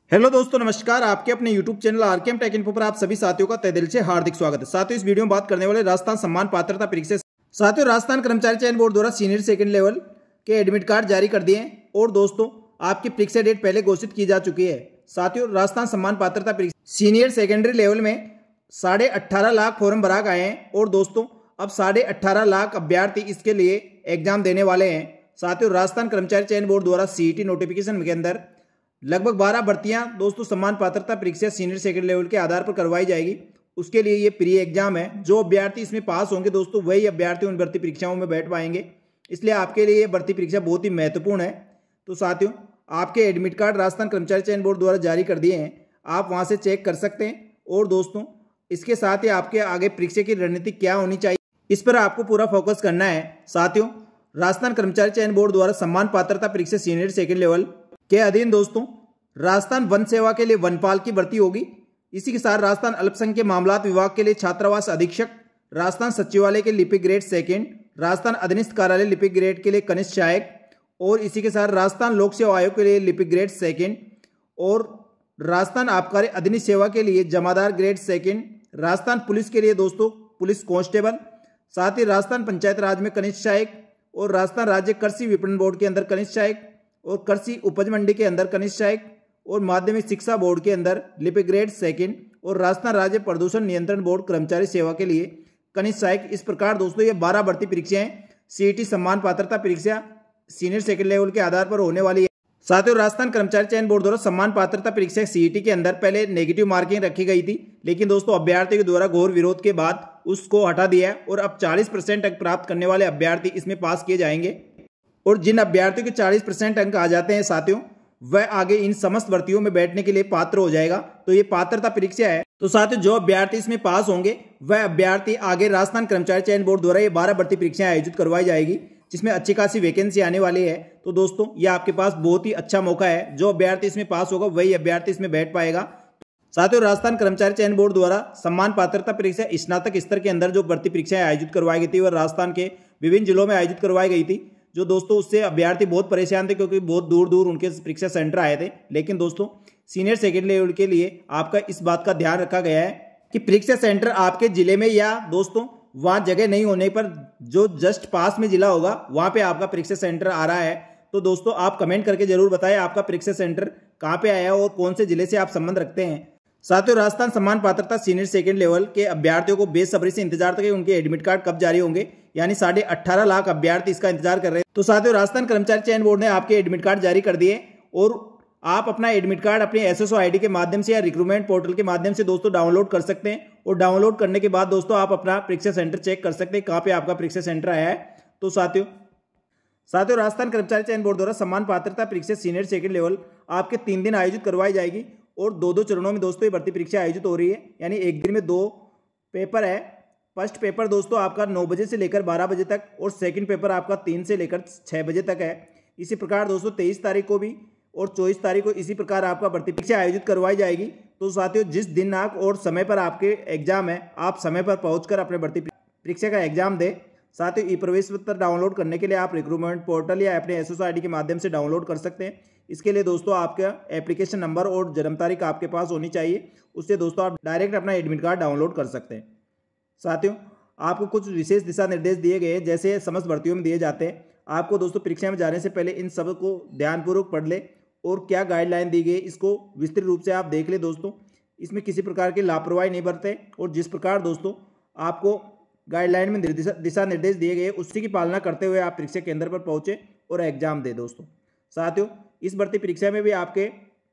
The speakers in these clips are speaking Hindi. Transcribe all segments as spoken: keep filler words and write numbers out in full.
हेलो दोस्तों, नमस्कार। आपके अपने YouTube channel RKM tech info पर आप सभी साथियों का तहे दिल से हार्दिक स्वागत है। साथियों, इस वीडियो में बात करने वाले राजस्थान सम्मान पात्रता परीक्षा। साथियों, राजस्थान कर्मचारी चयन बोर्ड द्वारा सीनियर सेकंड लेवल के एडमिट कार्ड जारी कर दिए हैं और दोस्तों आपकी परीक्षा डेट पहले घोषित की जा चुकी है। साथियों, राजस्थान सम्मान पात्रता परीक्षा सीनियर सेकेंडरी लेवल में साढ़े अट्ठारह लाख फॉर्म भरा गए हैं और दोस्तों अब साढ़े अट्ठारह लाख अभ्यर्थी इसके लिए एग्जाम देने वाले हैं। साथियों, राजस्थान कर्मचारी चयन बोर्ड द्वारा सीईटी नोटिफिकेशन के अंदर लगभग बारह भर्तियां दोस्तों सम्मान पात्रता परीक्षा सीनियर सेकेंड लेवल के आधार पर करवाई जाएगी। उसके लिए ये प्री एग्जाम है। जो अभ्यर्थी इसमें पास होंगे दोस्तों वही अभ्यर्थी उन भर्ती परीक्षाओं में बैठ पाएंगे। इसलिए आपके लिए ये भर्ती परीक्षा बहुत ही महत्वपूर्ण है। तो साथियों, आपके एडमिट कार्ड राजस्थान कर्मचारी चयन बोर्ड द्वारा जारी कर दिए हैं, आप वहाँ से चेक कर सकते हैं। और दोस्तों इसके साथ ही आपके आगे परीक्षा की रणनीति क्या होनी चाहिए, इस पर आपको पूरा फोकस करना है। साथियों, राजस्थान कर्मचारी चयन बोर्ड द्वारा सम्मान पात्रता परीक्षा सीनियर सेकेंड लेवल के अधीन दोस्तों राजस्थान वन सेवा के लिए वनपाल की भर्ती होगी। इसी के साथ राजस्थान अल्पसंख्यक मामलात विभाग के लिए छात्रावास अधीक्षक, राजस्थान सचिवालय के लिपिक ग्रेड सेकंड, राजस्थान अधीनस्थ कार्यालय लिपिक ग्रेड के लिए कनिष्ठ सहायक और इसी के साथ राजस्थान लोक सेवा आयोग के लिए लिपिक ग्रेड सेकंड और राजस्थान आबकारी अधीनस्थ सेवा के लिए जमादार ग्रेड सेकंड, राजस्थान पुलिस के लिए दोस्तों पुलिस कांस्टेबल, साथ ही राजस्थान पंचायत राज में कनिष्ठ सहायक और राजस्थान राज्य कृषि विपणन बोर्ड के अंदर कनिष्ठ सहायक और कृषि उपज मंडी के अंदर कनिष्ठ सहायक और माध्यमिक शिक्षा बोर्ड के अंदर लिपिक ग्रेड सेकंड और राजस्थान राज्य प्रदूषण नियंत्रण बोर्ड कर्मचारी सेवा के लिए कनिष्ठ सहायक। इस प्रकार दोस्तों ये बारह भर्ती परीक्षाएं सीईटी सम्मान पात्रता परीक्षा सीनियर सेकेंड लेवल के आधार पर होने वाली है। साथियों, राजस्थान कर्मचारी चयन बोर्ड द्वारा सम्मान पात्रता परीक्षा सीईटी के अंदर पहले नेगेटिव मार्किंग रखी गई थी, लेकिन दोस्तों अभ्यर्थी के द्वारा घोर विरोध के बाद उसको हटा दिया है और अब चालीस परसेंट अंक प्राप्त करने वाले अभ्यर्थी इसमें पास किए जाएंगे। और जिन अभ्यर्थियों के चालीस परसेंट अंक आ जाते हैं साथियों, वह आगे इन समस्त भर्तियों में बैठने के लिए पात्र हो जाएगा। तो ये पात्रता परीक्षा है। तो साथियों, जो अभ्यर्थी इसमें पास होंगे वह अभ्यर्थी आगे राजस्थान कर्मचारी चयन बोर्ड द्वारा ये बारह भर्ती परीक्षाएं आयोजित करवाई जाएगी, जिसमें अच्छी खासी वैकेंसी आने वाली है। तो दोस्तों ये आपके पास बहुत ही अच्छा मौका है। जो अभ्यर्थी इसमें पास होगा वही अभ्यर्थी इसमें बैठ पाएगा। साथियों, राजस्थान कर्मचारी चयन बोर्ड द्वारा सम्मान पात्रता परीक्षा स्नातक स्तर के अंदर जो भर्ती परीक्षाएं आयोजित करवाई गई थी वह राजस्थान के विभिन्न जिलों में आयोजित करवाई गई थी। जो दोस्तों उससे अभ्यर्थी बहुत परेशान थे क्योंकि बहुत दूर दूर उनके परीक्षा सेंटर आए थे। लेकिन दोस्तों सीनियर सेकेंड लेवल के लिए आपका इस बात का ध्यान रखा गया है कि परीक्षा सेंटर आपके जिले में या दोस्तों वहाँ जगह नहीं होने पर जो जस्ट पास में जिला होगा वहाँ पे आपका परीक्षा सेंटर आ रहा है। तो दोस्तों आप कमेंट करके जरूर बताएं आपका परीक्षा सेंटर कहाँ पे आया और कौन से जिले से आप संबंध रखते हैं। साथियों, राजस्थान सम्मान पात्रता सीनियर सेकेंड लेवल के अभ्यर्थियों को बेसब्री से इंतजार था कि उनके एडमिट कार्ड कब जारी होंगे, यानी साढ़े अट्ठारह लाख अभ्यर्थी इसका इंतजार कर रहे हैं। तो साथियों, राजस्थान कर्मचारी चयन बोर्ड ने आपके एडमिट कार्ड जारी कर दिए और आप अपना एडमिट कार्ड अपने एसएसओ आईडी के माध्यम से या रिक्रूटमेंट पोर्टल के माध्यम से दोस्तों डाउनलोड कर सकते हैं। और डाउनलोड करने के बाद दोस्तों आप अपना परीक्षा सेंटर चेक कर सकते हैं कहाँ पे आपका परीक्षा सेंटर आया है। तो साथियों साथियों राजस्थान कर्मचारी चयन बोर्ड द्वारा सम्मान पात्रता परीक्षा सीनियर सेकेंड लेवल आपके तीन दिन आयोजित करवाई जाएगी और दो दो चरणों में दोस्तों ये भर्ती परीक्षा आयोजित हो रही है, यानी एक दिन में दो पेपर है। फर्स्ट पेपर दोस्तों आपका नौ बजे से लेकर बारह बजे तक और सेकंड पेपर आपका तीन से लेकर छः बजे तक है। इसी प्रकार दोस्तों तेईस तारीख को भी और चौबीस तारीख को इसी प्रकार आपका भर्ती परीक्षा आयोजित करवाई जाएगी। तो साथियों, जिस दिनांक और समय पर आपके एग्जाम है आप समय पर पहुंचकर अपने भर्ती परीक्षा का एग्जाम दें। साथियों, ई प्रवेश पत्र डाउनलोड करने के लिए आप रिक्रूटमेंट पोर्टल या अपने एसएसओ आईडी के माध्यम से डाउनलोड कर सकते हैं। इसके लिए दोस्तों आपका एप्लीकेशन नंबर और जन्म तारीख आपके पास होनी चाहिए, उससे दोस्तों आप डायरेक्ट अपना एडमिट कार्ड डाउनलोड कर सकते हैं। साथियों, आपको कुछ विशेष दिशा निर्देश दिए गए हैं जैसे समस्त भर्तियों में दिए जाते हैं। आपको दोस्तों परीक्षा में जाने से पहले इन सब को ध्यानपूर्वक पढ़ ले और क्या गाइडलाइन दी गई इसको विस्तृत रूप से आप देख ले। दोस्तों इसमें किसी प्रकार की लापरवाही नहीं बरते और जिस प्रकार दोस्तों आपको गाइडलाइन में दिशा निर्देश दिए गए उसी की पालना करते हुए आप परीक्षा केंद्र पर पहुंचे और एग्जाम दे। दोस्तों साथियों, इस भर्ती परीक्षा में भी आपके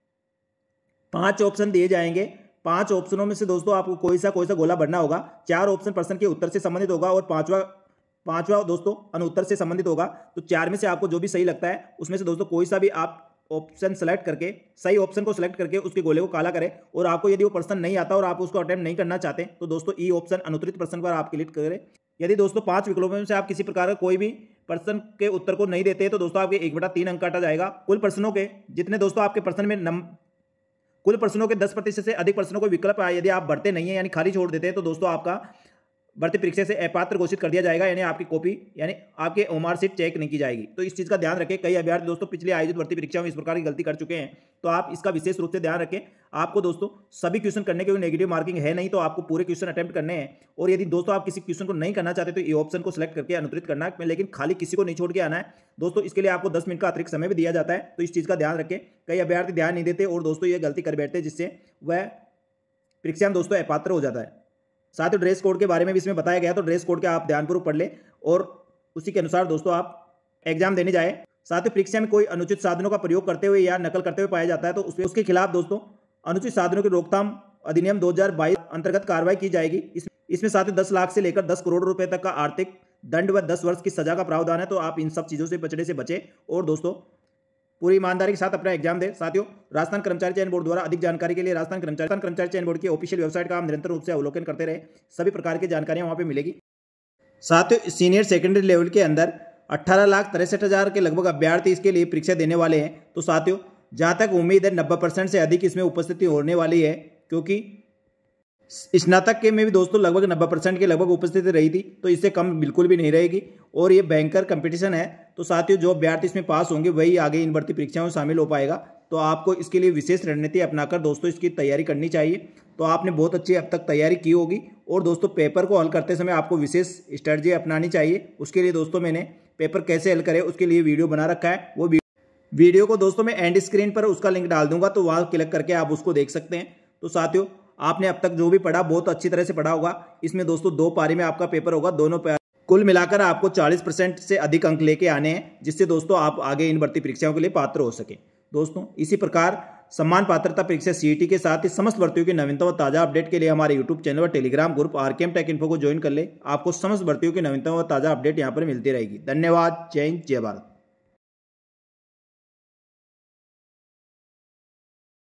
पांच ऑप्शन दिए जाएंगे। पांच ऑप्शनों में से दोस्तों आपको कोई सा कोई सा गोला भरना होगा। चार ऑप्शन प्रश्न के उत्तर से संबंधित होगा और पांचवा पांचवा दोस्तों अनुत्तर से संबंधित होगा। तो चार में से आपको जो भी सही लगता है उसमें से दोस्तों कोई सा भी आप ऑप्शन सेलेक्ट करके सही ऑप्शन को सिलेक्ट करके उसके गोले को काला करें। और आपको यदि वो प्रश्न नहीं आता और आप उसको अटेम्प्ट नहीं करना चाहते तो दोस्तों ई ऑप्शन अनुत्तरित प्रश्न पर आप क्लिक करें। यदि दोस्तों पांच विकल्पों में से आप किसी प्रकार का कोई भी प्रश्न के उत्तर को नहीं देते तो दोस्तों आपके एक बटा तीन अंक काटा जाएगा। कुल प्रश्नों के जितने दोस्तों आपके प्रश्न में नम कुल प्रश्नों के दस प्रतिशत से अधिक प्रश्नों को विकल्प आए यदि आप भरते नहीं है यानी खाली छोड़ देते हैं तो दोस्तों आपका भर्ती परीक्षा से अपात्र घोषित कर दिया जाएगा, यानी आपकी कॉपी यानी आपके ओमार सीट चेक नहीं की जाएगी। तो इस चीज़ का ध्यान रखें। कई अभ्यर्थी दोस्तों पिछले आयोजित भर्ती परीक्षा में इस प्रकार की गलती कर चुके हैं, तो आप इसका विशेष रूप से ध्यान रखें। आपको दोस्तों सभी क्वेश्चन करने के लिए नेगेटिव मार्किंग है नहीं, तो आपको पूरे क्वेश्चन अटेम्प्ट करने हैं। और यदि दोस्तों आप किसी क्वेश्चन को नहीं करना चाहते तो ये ऑप्शन को सिलेक्ट करके अनुत्तरित करना है, लेकिन खाली किसी को नहीं छोड़ के आना है दोस्तों। इसके लिए आपको दस मिनट का अतिरिक्त समय भी दिया जाता है, तो इस चीज़ का ध्यान रखें। कई अभ्यर्थी ध्यान नहीं देते और दोस्तों ये गलती कर बैठते, जिससे वह परीक्षा में दोस्तों अपात्र हो जाता है। साथ ही ड्रेस कोड के बारे में भी इसमें बताया गया, तो ड्रेस कोड के आप ध्यानपूर्वक पढ़ लें और उसी के अनुसार दोस्तों आप एग्जाम देने जाएं। साथ ही परीक्षा में कोई अनुचित साधनों का प्रयोग करते हुए या नकल करते हुए पाया जाता है तो उसके उसके खिलाफ दोस्तों अनुचित साधनों की रोकथाम अधिनियम दो हज़ार बाईस अंतर्गत कार्रवाई की जाएगी। इस, इसमें साथ ही दस लाख से लेकर दस करोड़ रुपए तक का आर्थिक दंड व दस वर्ष की सजा का प्रावधान है। तो आप इन सब चीज़ों से बचने से बचें और दोस्तों पूरी ईमानदारी के साथ अपना एग्जाम दें। साथियों, राजस्थान कर्मचारी चयन बोर्ड द्वारा अधिक जानकारी के लिए राजस्थान कर्मचारी कर्मचारी चयन बोर्ड की ऑफिशियल वेबसाइट का आप निरंतर रूप से अवलोकन करते रहे, सभी प्रकार की जानकारियां वहां पे मिलेगी। साथियों, सीनियर सेकेंडरी लेवल के अंदर अट्ठारह लाख तिरसठ हजार के लगभग अभ्यर्थी इसके लिए परीक्षा देने वाले हैं। तो साथियों, जहां तक उम्मीद है नब्बे परसेंट से अधिक इसमें उपस्थिति होने वाली है, क्योंकि स्नातक के में भी दोस्तों लगभग नब्बे परसेंट के लगभग उपस्थिति रही थी, तो इससे कम बिल्कुल भी नहीं रहेगी और ये भयंकर कंपटीशन है। तो साथियों, जो अभ्यर्थी इसमें पास होंगे वही आगे इन भर्ती परीक्षाओं में शामिल हो पाएगा। तो आपको इसके लिए विशेष रणनीति अपनाकर दोस्तों इसकी तैयारी करनी चाहिए। तो आपने बहुत अच्छी अब तक तैयारी की होगी और दोस्तों पेपर को हल करते समय आपको विशेष स्ट्रेटजी अपनानी चाहिए। उसके लिए दोस्तों मैंने पेपर कैसे हल करें उसके लिए वीडियो बना रखा है। वो वीडियो को दोस्तों मैं एंड स्क्रीन पर उसका लिंक डाल दूंगा, तो वहाँ क्लिक करके आप उसको देख सकते हैं। तो साथियों, आपने अब तक जो भी पढ़ा बहुत अच्छी तरह से पढ़ा होगा। इसमें दोस्तों दो पारी में आपका पेपर होगा, दोनों पारी कुल मिलाकर आपको चालीस परसेंट से अधिक अंक लेके आने हैं, जिससे दोस्तों आप आगे इन भर्ती परीक्षाओं के लिए पात्र हो सके। दोस्तों, इसी प्रकार सम्मान पात्रता परीक्षा सीईटी के साथ ही समस्त भर्तियों की नवीनतम व ताजा अपडेट के लिए हमारे यूट्यूब चैनल व Telegram group RKM tech info को ज्वाइन कर ले। आपको समस्त भर्तियों की नवीनतम व ताजा अपडेट यहाँ पर मिलती रहेगी। धन्यवाद। जय हिंद, जय भारत।